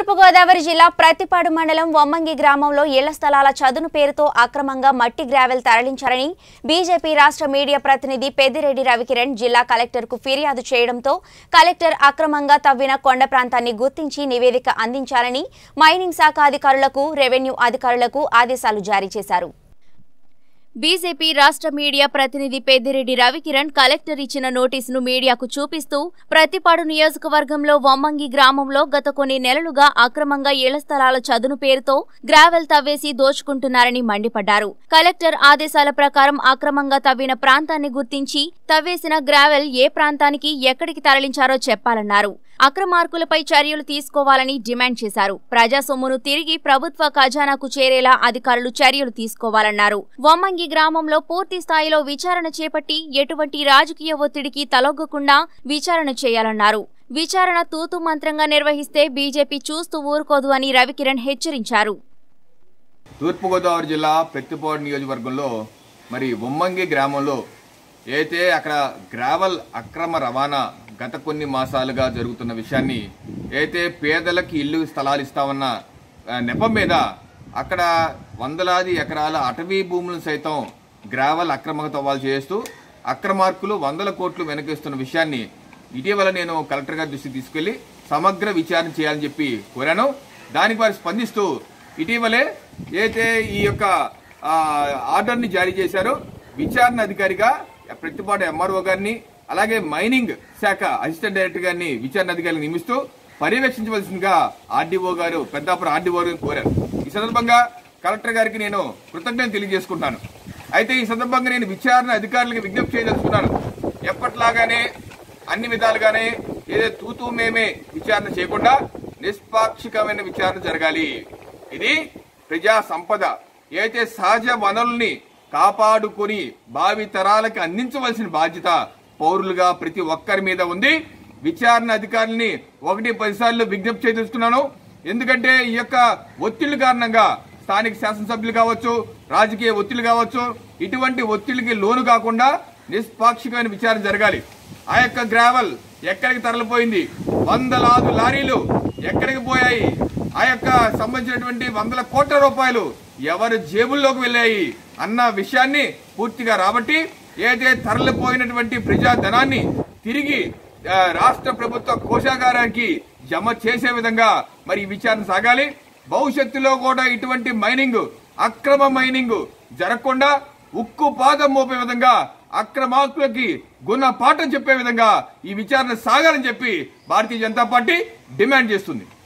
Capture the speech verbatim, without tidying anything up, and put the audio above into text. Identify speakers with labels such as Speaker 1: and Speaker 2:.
Speaker 1: తూర్పు గోదావరి జిల్లా ప్రతిపాడు మండలం వమ్మంగి గ్రామంలో ఇళ్ల స్థలాల చదును పేరుతో అక్రమంగా మట్టి గ్రావెల్ తరలించారని బీజేపీ రాష్ట్ర మీడియా ప్రతినిధి పెద్దిరెడ్డి రవికిరణ్ జిల్లా కలెక్టర్కు ఫిర్యాదు చేయడంతో కలెక్టర్ అక్రమంగా తవ్విన కొండ ప్రాంతాన్ని గుర్తించి నివేదిక అందించాలని మైనింగ్ శాఖ అధికారులకు రెవెన్యూ అధికారులకు ఆదేశాలు జారీ చేశారు. బీజేపీ రాష్ట్ర మీడియా ప్రతినిధి పెద్దిరెడ్డి రవికిరణ్ కలెక్టర్ ఇచ్చిన నోటీసును మీడియాకు చూపిస్తూ ప్రతిపాడు నియోజకవర్గంలో వమ్మంగి గ్రామంలో గత కొన్ని నెలలుగా అక్రమంగా ఇళ్ల స్థలాల చదును పేరుతో గ్రావెల్ తవ్వేసి దోచుకుంటున్నారని మండిపడ్డారు. కలెక్టర్ ఆదేశాల ప్రకారం అక్రమంగా తవ్విన ప్రాంతాన్ని గుర్తించి తవ్వేసిన గ్రావెల్ ఏ ప్రాంతానికి ఎక్కడికి తరలించారో చెప్పాలన్నారు. అక్రమార్కులపై చర్యలు తీసుకోవాలని డిమాండ్ చేశారు. ప్రజా సొమ్మును తిరిగి ప్రభుత్వ ఖజానాకు చేరేలా అధికారులు చర్యలు తీసుకోవాలన్నారు. వమ్మంగి గ్రామంలో పూర్తి స్థాయిలో విచారణ చేపట్టి ఎటువంటి రాజకీయ ఒత్తిడికి తలొగ్గకుండా విచారణ చేయాలన్నారు. విచారణ తూతు మంత్రంగా నిర్వహిస్తే బీజేపీ చూస్తూ ఊరుకోదు అని రవికిరణ్ హెచ్చరించారు.
Speaker 2: తూర్పుగోదావరి జిల్లా ప్రతిపాడు నియోజకవర్గంలో మరి వమ్మంగి గ్రామంలో అయితే అక్కడ గ్రావెల్ అక్రమ రవాణా గత కొన్ని మాసాలుగా జరుగుతున్న విషయాన్ని అయితే పేదలకు ఇల్లు స్థలాలు ఇస్తామన్న నెపం మీద అక్కడ వందలాది ఎకరాల అటవీ భూములను సైతం గ్రావెల్ అక్రమంగా తవ్వాలు చేస్తూ అక్రమార్కులు వందల కోట్లు వెనకేస్తున్న విషయాన్ని ఇటీవల నేను కలెక్టర్ గారి దృష్టికి తీసుకెళ్లి సమగ్ర విచారణ చేయాలని చెప్పి కోరాను. దానికి వారు స్పందిస్తూ ఇటీవలే అయితే ఈ యొక్క ఆర్డర్ని జారీ చేశారో విచారణ అధికారిగా ప్రతిపాడు ఎంఆర్ఓ గారిని అలాగే మైనింగ్ శాఖ అసిస్టెంట్ డైరెక్టర్ గారిని విచారణ అధికారులు నియమిస్తూ పర్యవేక్షించవలసిందిగా ఆర్డీఓ గారు పెద్దాపురం ఆర్డీఓ గారిని కోరారు. ఈ సందర్భంగా కలెక్టర్ గారికి నేను కృతజ్ఞతలు తెలియజేసుకుంటున్నాను. అయితే ఈ సందర్భంగా నేను విచారణ అధికారులకు విజ్ఞప్తి చేయదలుచుకున్నాను. ఎప్పట్లాగానే అన్ని విధాలుగానే ఏదో తూతూ మేమే విచారణ చేయకుండా నిష్పాక్షికమైన విచారణ జరగాలి. ఇది ప్రజా సంపద ఏదైతే సహజ వనరుల్ని కాపాడుకొని భావి తరాలకు అందించవలసిన బాధ్యత పౌరులుగా ప్రతి ఒక్కరి మీద ఉంది. విచారణ అధికారులని ఒకటి పదిసార్లు విజ్ఞప్తి చేయదలుచుకున్నాను. ఎందుకంటే ఈ యొక్క ఒత్తిళ్ల కారణంగా స్థానిక శాసనసభ్యులు కావచ్చు, రాజకీయ ఒత్తిళ్లు కావచ్చు, ఇటువంటి ఒత్తిళ్లకి లోను కాకుండా నిష్పాక్షికమైన విచారణ జరగాలి. ఆ యొక్క గ్రావెల్ ఎక్కడికి తరలిపోయింది, వందలాది లారీలు ఎక్కడికి పోయాయి, ఆ యొక్క సంబంధించినటువంటి వందల కోట్ల రూపాయలు ఎవరి జేబుల్లోకి వెళ్ళాయి అన్న విషయాన్ని పూర్తిగా రాబట్టి ఏదైతే తరలిపోయినటువంటి ప్రజా ధనాన్ని తిరిగి రాష్ట్ర ప్రభుత్వ కోశాగారానికి జమ చేసే విధంగా మరి విచారణ సాగాలి. భవిష్యత్తులో కూడా ఇటువంటి మైనింగ్ అక్రమ మైనింగ్ జరగకుండా ఉక్కు పాదం మోపే విధంగా అక్రమార్కులకి గుణపాఠం చెప్పే విధంగా ఈ విచారణ సాగాలని చెప్పి భారతీయ జనతా పార్టీ డిమాండ్ చేస్తుంది.